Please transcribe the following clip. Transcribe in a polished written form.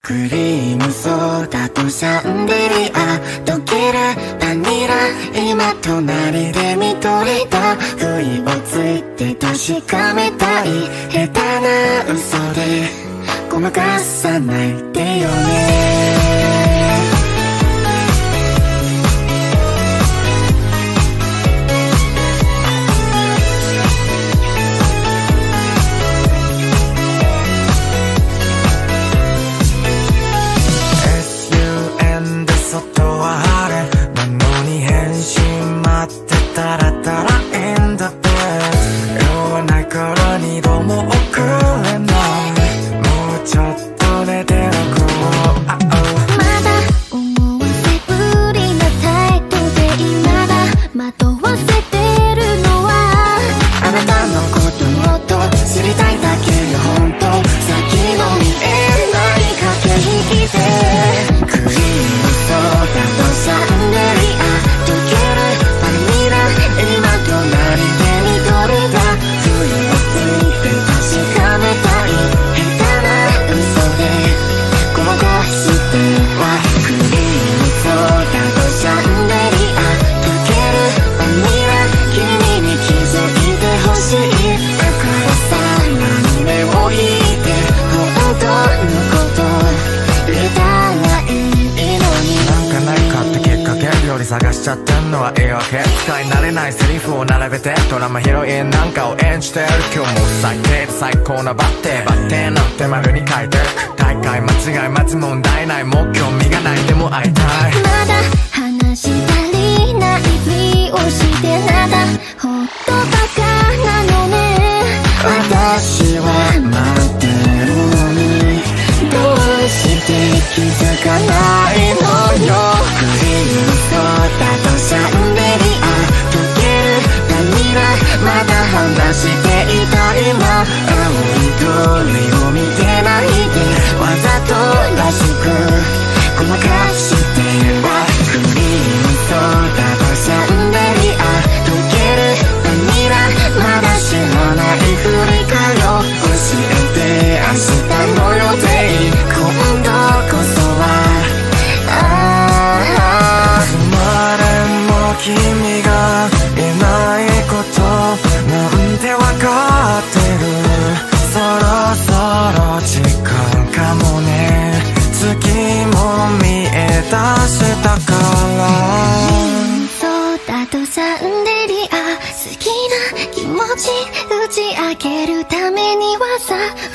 クリームソーダとシャンデリア溶けるバニラ今隣で見とれた不意をついて確かめたい下手な嘘でごまかさないでよね探しちゃってんのは言い訳使い慣れないセリフを並べてドラマヒロインなんかを演じてる今日も最低で最高なバッテなんて丸に書いてる大会間違い待つ問題ないもう興味がないでも会いたいまだ話足りないふりをしてなんだほんとバカなのね私は待ってるのにどうして気づかないのよクリームソーダとシャンデリア溶けるバニラまだ話していた今青い鳥を見てないでわざとらしくごまかしてはクリームソーダとシャンデリア溶けるバニラまだ知らないふりかよ教えて明日の予定今度こそは君がいないことなんてわかってるそろそろ時間かもね月も見え出したからソーダとシャンデリア好きな気持ち打ち明けるためにはさ